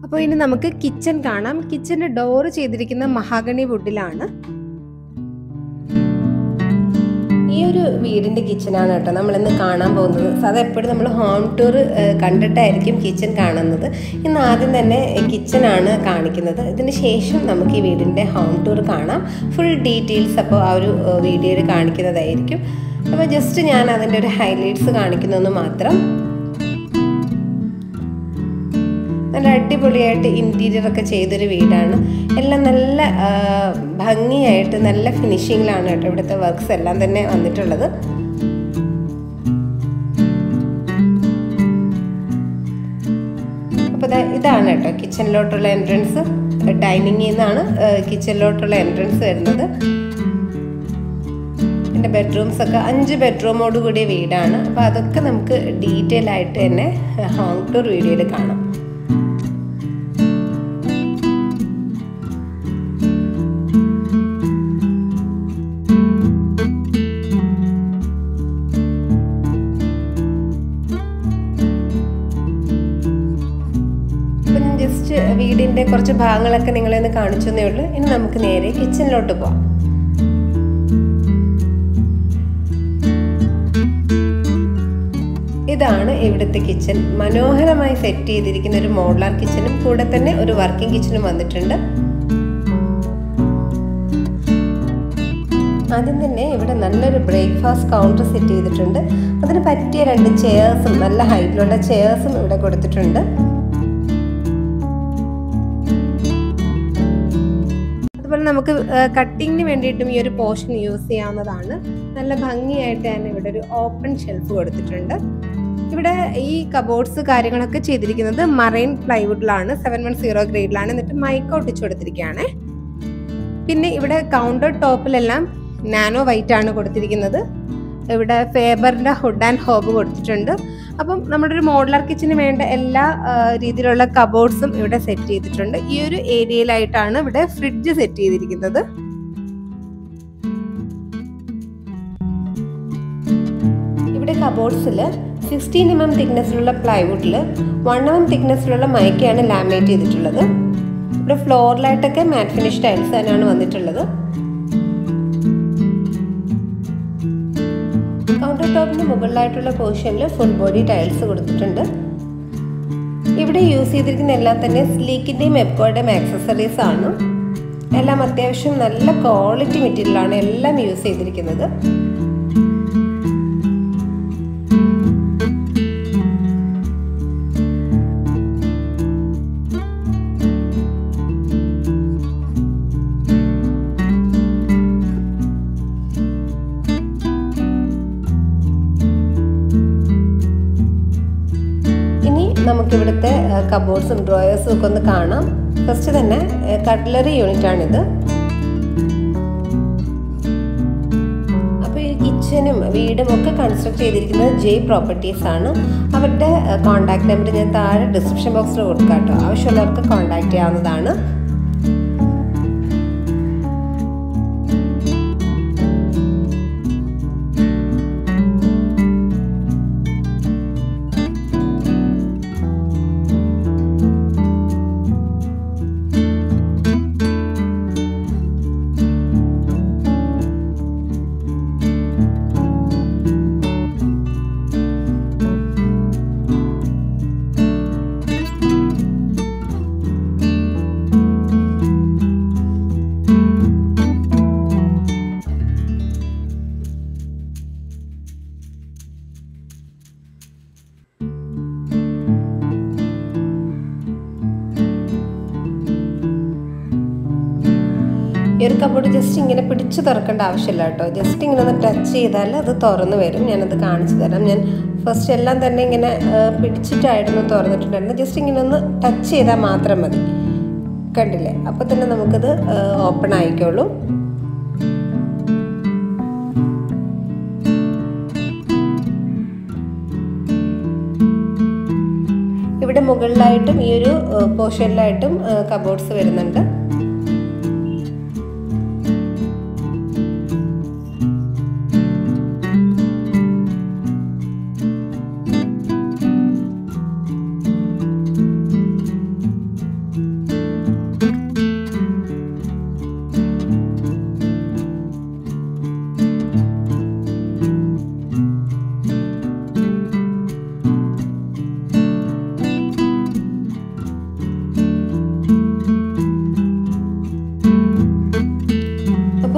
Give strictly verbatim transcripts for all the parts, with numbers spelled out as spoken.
അപ്പോൾ ഇനി നമുക്ക് കിച്ചൺ കാണാം. കിച്ചന്റെ ഡോർ ചെയ്തിരിക്കുന്ന മഹാഗണി വുഡിലാണ്. ഈ ഒരു വീടിൻ്റെ കിച്ചനാണ് കേട്ടോ നമ്മളിന്ന് കാണാൻ പോകുന്നത്. അത് എപ്പോഴും നമ്മൾ ഹോം ടൂർ കണ്ടിട്ടായിരിക്കും കിച്ചൺ കാണുന്നത്. ഇന്ന് ആദ്യം തന്നെ കിച്ചനാണ് കാണിക്കുന്നത്. ഇതിന് ശേഷം നമുക്ക് ഈ വീടിൻ്റെ ഹോം ടൂർ കാണാം. ഫുൾ ഡീറ്റെയിൽസ് അപ്പോൾ ആ ഒരു വീഡിയോയിൽ കാണിക്കുന്നതായിരിക്കും. അപ്പോൾ ജസ്റ്റ് ഞാൻ അതിൻ്റെ ഒരു ഹൈലൈറ്റ്സ് കാണിക്കുന്നതെന്ന് മാത്രം. നല്ല അടിപൊളിയായിട്ട് ഇൻറ്റീരിയർ ഒക്കെ ചെയ്തൊരു വീടാണ്. എല്ലാം നല്ല ഭംഗിയായിട്ട് നല്ല ഫിനിഷിങ്ങിലാണ് കേട്ടോ ഇവിടുത്തെ വർക്ക്സ് എല്ലാം തന്നെ വന്നിട്ടുള്ളത്. അപ്പോൾ ഇതാണ് കേട്ടോ കിച്ചണിലോട്ടുള്ള എൻട്രൻസ്. ഡൈനിങ്ങിൽ നിന്നാണ് കിച്ചണിലോട്ടുള്ള എൻട്രൻസ് വരുന്നത്. എൻ്റെ ബെഡ്റൂംസ് ഒക്കെ അഞ്ച് ബെഡ്റൂമോട് കൂടിയ വീടാണ്. അപ്പോൾ അതൊക്കെ നമുക്ക് ഡീറ്റെയിൽ ആയിട്ട് തന്നെ ഹോം ടൂർ വീഡിയോയിൽ കാണാം. ജസ്റ്റ് വീടിൻ്റെ കുറച്ച് ഭാഗങ്ങളൊക്കെ നിങ്ങളെന്ന് കാണിച്ചെന്നേ ഉള്ളൂ. ഇനി നമുക്ക് നേരെ കിച്ചണിലോട്ട് പോവാം. ഇതാണ് ഇവിടുത്തെ കിച്ചൺ. മനോഹരമായി സെറ്റ് ചെയ്തിരിക്കുന്ന ഒരു മോഡുലാർ കിച്ചണും കൂടെ തന്നെ ഒരു വർക്കിംഗ് കിച്ചണും വന്നിട്ടുണ്ട്. ആദ്യം തന്നെ ഇവിടെ നല്ലൊരു ബ്രേക്ക്ഫാസ്റ്റ് കൗണ്ടർ സെറ്റ് ചെയ്തിട്ടുണ്ട്. അതിന് പറ്റിയ രണ്ട് ചെയർസും നല്ല ഹൈറ്റിലുള്ള ചെയർസും ഇവിടെ കൊടുത്തിട്ടുണ്ട്. അതുപോലെ നമുക്ക് കട്ടിങ്ങിന് വേണ്ടിയിട്ടും ഈ ഒരു പോർഷൻ യൂസ് ചെയ്യാവുന്നതാണ്. നല്ല ഭംഗിയായിട്ട് തന്നെ ഇവിടെ ഒരു ഓപ്പൺ ഷെൽഫ് കൊടുത്തിട്ടുണ്ട്. ഇവിടെ ഈ കബോർഡ്സ് കാര്യങ്ങളൊക്കെ ചെയ്തിരിക്കുന്നത് മറൈൻ പ്ലൈവുഡിലാണ്, സെവൻ വൺ സീറോ ഗ്രേഡിലാണ്. എന്നിട്ട് മൈക്ക ഒട്ടിച്ചു കൊടുത്തിരിക്കുകയാണ്. പിന്നെ ഇവിടെ കൗണ്ടർ ടോപ്പിലെല്ലാം നാനോ വൈറ്റ് ആണ് കൊടുത്തിരിക്കുന്നത്. ഇവിടെ ഫേബറിൻ്റെ ഹുഡ് ആൻഡ് ഹോബ് കൊടുത്തിട്ടുണ്ട്. അപ്പം നമ്മുടെ ഒരു മോഡുലാർ കിച്ചന് വേണ്ട എല്ലാ രീതിയിലുള്ള കബോർഡ്സും ഇവിടെ സെറ്റ് ചെയ്തിട്ടുണ്ട്. ഈ ഒരു ഏരിയയിലായിട്ടാണ് ഇവിടെ ഫ്രിഡ്ജ് സെറ്റ് ചെയ്തിരിക്കുന്നത്. ഇവിടെ കബോർഡ്സിൽ സിക്സ്റ്റീൻ എം എം തിക്നെസ്സിലുള്ള പ്ലൈവുഡിൽ വൺ എം എം തിക്നെസ്സിലുള്ള മൈക്കയാണ് ലാമിനേറ്റ് ചെയ്തിട്ടുള്ളത്. ഇവിടെ ഫ്ലോറിലായിട്ടൊക്കെ മാറ്റ് ഫിനിഷ് ടൈൽസ് തന്നെയാണ് വന്നിട്ടുള്ളത്. കൗണ്ടർ ടോപ്പിന് മുകളിലായിട്ടുള്ള പോർഷനിൽ ഫുൾ ബോഡി ടൈൽസ് കൊടുത്തിട്ടുണ്ട്. ഇവിടെ യൂസ് ചെയ്തിരിക്കുന്ന എല്ലാം തന്നെ സ്ലീക്കിൻ്റെയും എപ്കോയുടെയും ആക്സസറീസ് ആണ്. എല്ലാം അത്യാവശ്യം നല്ല ക്വാളിറ്റി മെറ്റീരിയലാണ് എല്ലാം യൂസ് ചെയ്തിരിക്കുന്നത്. നമുക്കിവിടുത്തെ കബോർഡ്സും ഡ്രോയേഴ്സും ഒക്കെ ഒന്ന് കാണാം. ഫസ്റ്റ് തന്നെ കട്ട്ലറി യൂണിറ്റാണിത്. അപ്പോൾ ഈ കിച്ചനും വീടും ഒക്കെ കൺസ്ട്രക്ട് ചെയ്തിരിക്കുന്നത് ജെ പ്രോപ്പർട്ടീസ് ആണ്. അവരുടെ കോൺടാക്ട് നമ്പർ ഞാൻ താഴെ ഡിസ്ക്രിപ്ഷൻ ബോക്സിൽ കൊടുക്കാം കേട്ടോ. ആവശ്യമുള്ളവർക്ക് കോൺടാക്ട് ചെയ്യാവുന്നതാണ്. ഈ ഒരു കബോർഡ് ജസ്റ്റ് ഇങ്ങനെ പിടിച്ച് തുറക്കേണ്ട ആവശ്യമില്ല കേട്ടോ. ജസ്റ്റ് ഇങ്ങനെ ഒന്ന് ടച്ച് ചെയ്താൽ അത് തുറന്ന് വരും. ഞാനത് കാണിച്ചു തരാം. ഞാൻ ഫസ്റ്റ് എല്ലാം തന്നെ ഇങ്ങനെ പിടിച്ചിട്ടായിരുന്നു തുറന്നിട്ടുണ്ടായിരുന്നത്. ജസ്റ്റ് ഇങ്ങനെ ഒന്ന് ടച്ച് ചെയ്താൽ മാത്രം മതി. കണ്ടില്ലേ? അപ്പോൾ തന്നെ നമുക്കത് ഓപ്പൺ ആയിക്കോളൂ. ഇവിടെ മുകളിലായിട്ടും ഈ ഒരു പോർഷനിലായിട്ടും കബോർഡ്സ് വരുന്നുണ്ട്.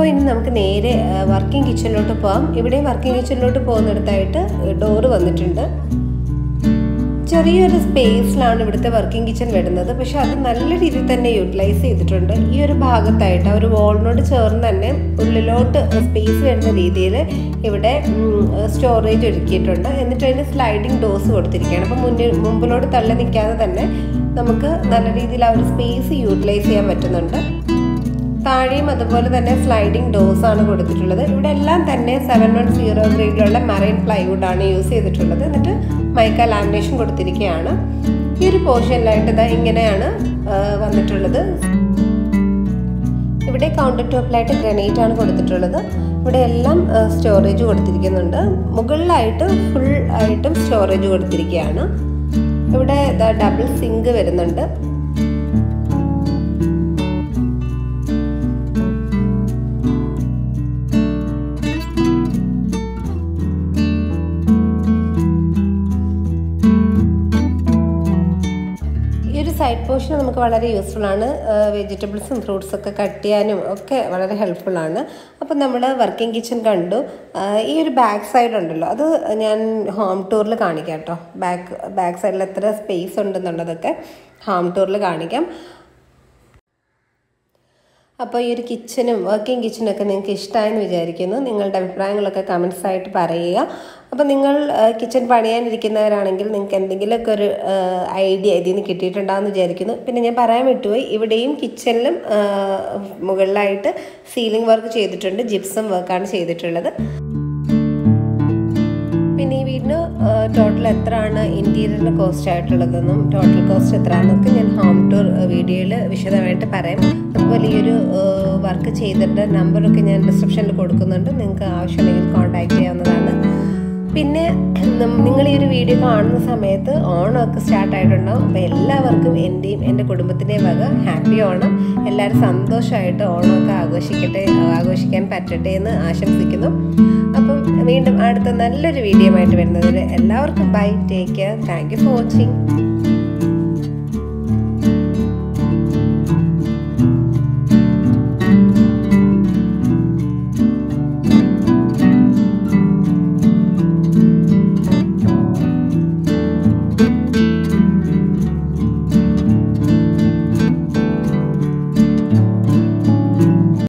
ഇനി നമുക്ക് നേരെ വർക്കിംഗ് കിച്ചണിലോട്ട് പോകാം. ഇവിടെയും വർക്കിംഗ് കിച്ചണിലോട്ട് പോകുന്നിടത്തായിട്ട് ഡോറ് വന്നിട്ടുണ്ട്. ചെറിയൊരു സ്പേസിലാണ് ഇവിടുത്തെ വർക്കിംഗ് കിച്ചൺ വരുന്നത്. പക്ഷെ അത് നല്ല രീതിയിൽ തന്നെ യൂട്ടിലൈസ് ചെയ്തിട്ടുണ്ട്. ഈ ഒരു ഭാഗത്തായിട്ട് ആ ഒരു വാളിനോട് ചേർന്ന് തന്നെ ഉള്ളിലോട്ട് സ്പേസ് വരുന്ന രീതിയിൽ ഇവിടെ സ്റ്റോറേജ് ഒരുക്കിയിട്ടുണ്ട്. എന്നിട്ട് അതിന് സ്ലൈഡിങ് ഡോസ് കൊടുത്തിരിക്കുകയാണ്. അപ്പം മുന്നിൽ മുമ്പിലോട്ട് തള്ളി നിൽക്കാതെ തന്നെ നമുക്ക് നല്ല രീതിയിൽ ആ ഒരു സ്പേസ് യൂട്ടിലൈസ് ചെയ്യാൻ പറ്റുന്നുണ്ട്. താഴെയും അതുപോലെ തന്നെ സ്ലൈഡിങ് ഡോസ് ആണ് കൊടുത്തിട്ടുള്ളത്. ഇവിടെ എല്ലാം തന്നെ സെവൻ വൺ സീറോ ഗ്രേഡിലുള്ള മറൈൻ പ്ലൈവുഡ് ആണ് യൂസ് ചെയ്തിട്ടുള്ളത്. എന്നിട്ട് മൈക്ക ലാമിനേഷൻ കൊടുത്തിരിക്കുകയാണ്. ഈ ഒരു പോർഷനിലായിട്ട് ഇതാ ഇങ്ങനെയാണ് വന്നിട്ടുള്ളത്. ഇവിടെ കൗണ്ടർ ടോപ്പിലായിട്ട് ഗ്രാനൈറ്റ് ആണ് കൊടുത്തിട്ടുള്ളത്. ഇവിടെ എല്ലാം സ്റ്റോറേജ് കൊടുത്തിരിക്കുന്നുണ്ട്. മുകളിലായിട്ട് ഫുൾ ആയിട്ടും സ്റ്റോറേജ് കൊടുത്തിരിക്കുകയാണ്. ഇവിടെ ഡബിൾ സിങ്ക് വരുന്നുണ്ട്. സൈഡ് പോർഷൻ നമുക്ക് വളരെ യൂസ്ഫുൾ ആണ്. വെജിറ്റബിൾസും ഫ്രൂട്ട്സൊക്കെ കട്ട് ചെയ്യാനും ഒക്കെ വളരെ ഹെൽപ്ഫുൾ ആണ്. അപ്പം നമ്മൾ വർക്കിംഗ് കിച്ചൺ കണ്ടു. ഈ ഒരു ബാക്ക് സൈഡ് ഉണ്ടല്ലോ, അത് ഞാൻ ഹോം ടൂറിൽ കാണിക്കാം കേട്ടോ. ബാക്ക് ബാക്ക് സൈഡിൽ എത്ര സ്പേസ് ഉണ്ടെന്നുള്ളതൊക്കെ ഹോം ടൂറിൽ കാണിക്കാം. അപ്പോൾ ഈ ഒരു കിച്ചനും വർക്കിംഗ് കിച്ചനും ഒക്കെ നിങ്ങൾക്ക് ഇഷ്ടമായെന്ന് വിചാരിക്കുന്നു. നിങ്ങളുടെ അഭിപ്രായങ്ങളൊക്കെ കമൻസ് ആയിട്ട് പറയുക. അപ്പോൾ നിങ്ങൾ കിച്ചൺ പണിയാനിരിക്കുന്നവരാണെങ്കിൽ നിങ്ങൾക്ക് എന്തെങ്കിലുമൊക്കെ ഒരു ഐഡിയ ഇതിൽ നിന്ന് കിട്ടിയിട്ടുണ്ടാകുമെന്ന് വിചാരിക്കുന്നു. പിന്നെ ഞാൻ പറയാൻ വിട്ടുപോയി, ഇവിടെയും കിച്ചണിലും മുകളിലായിട്ട് സീലിംഗ് വർക്ക് ചെയ്തിട്ടുണ്ട്. ജിപ്സം വർക്കാണ് ചെയ്തിട്ടുള്ളത്. പിന്നെ ഈ വീടിന് ടോട്ടൽ എത്രയാണ് ഇൻറ്റീരിയറിന് കോസ്റ്റ് ആയിട്ടുള്ളതെന്നും ടോട്ടൽ കോസ്റ്റ് എത്രയാണെന്നൊക്കെ ഞാൻ ഹോം ടൂർ വീഡിയോയിൽ വിശദമായിട്ട് പറയാം. അതുപോലെ ഈ ഒരു വർക്ക് ചെയ്തിട്ട് നമ്പറൊക്കെ ഞാൻ ഡിസ്ക്രിപ്ഷനിൽ കൊടുക്കുന്നുണ്ട്. നിങ്ങൾക്ക് ആവശ്യമുണ്ടെങ്കിൽ കോൺടാക്റ്റ് ചെയ്യാവുന്നതാണ്. പിന്നെ നിങ്ങൾ ഈ ഒരു വീഡിയോ കാണുന്ന സമയത്ത് ഓണമൊക്കെ സ്റ്റാർട്ടായിട്ടുണ്ടാവും. അപ്പോൾ എല്ലാവർക്കും എൻ്റെയും എൻ്റെ കുടുംബത്തിൻ്റെയും വക ഹാപ്പി ഓണം. എല്ലാവരും സന്തോഷമായിട്ട് ഓണമൊക്കെ ആഘോഷിക്കട്ടെ ആഘോഷിക്കാൻ പറ്റട്ടെ എന്ന് ആശംസിക്കുന്നു. അപ്പം വീണ്ടും അടുത്ത നല്ലൊരു വീഡിയോ ആയിട്ട് വരുന്നതിൽ എല്ലാവർക്കും bye, take care, thank you for watching.